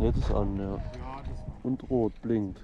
Jetzt ist an, ja. Und rot, blinkt.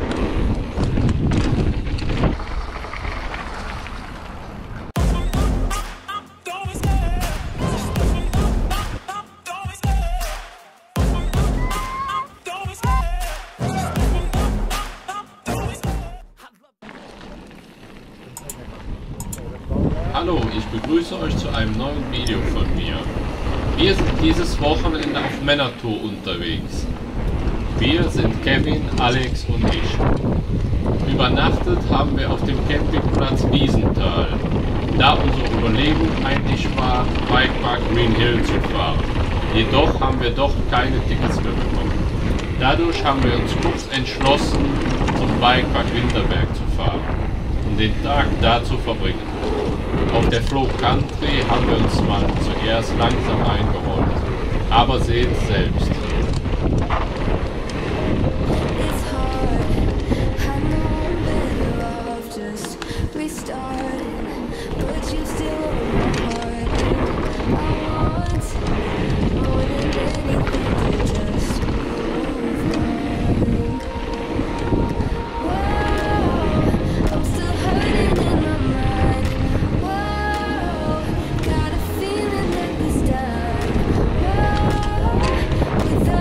Hallo, ich begrüße euch zu einem neuen Video von mir. Wir sind dieses Wochenende auf Männertour unterwegs. Wir sind Kevin, Alex und ich. Übernachtet haben wir auf dem Campingplatz Wiesenthal, da unsere Überlegung eigentlich war, Bikepark Green Hill zu fahren. Jedoch haben wir doch keine Tickets mehr bekommen. Dadurch haben wir uns kurz entschlossen, zum Bikepark Winterberg zu fahren, um den Tag da zu verbringen. Auf der Flow Country haben wir uns mal zuerst langsam eingerollt, aber seht selbst. With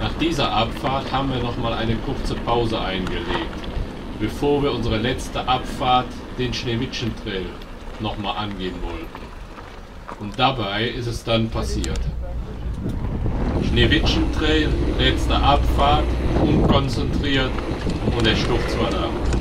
Nach dieser Abfahrt haben wir nochmal eine kurze Pause eingelegt, bevor wir unsere letzte Abfahrt, den Schneewittchen-Trail, nochmal angehen wollten. Und dabei ist es dann passiert. Schneewittchen-Trail, letzte Abfahrt, unkonzentriert und der Sturz war da.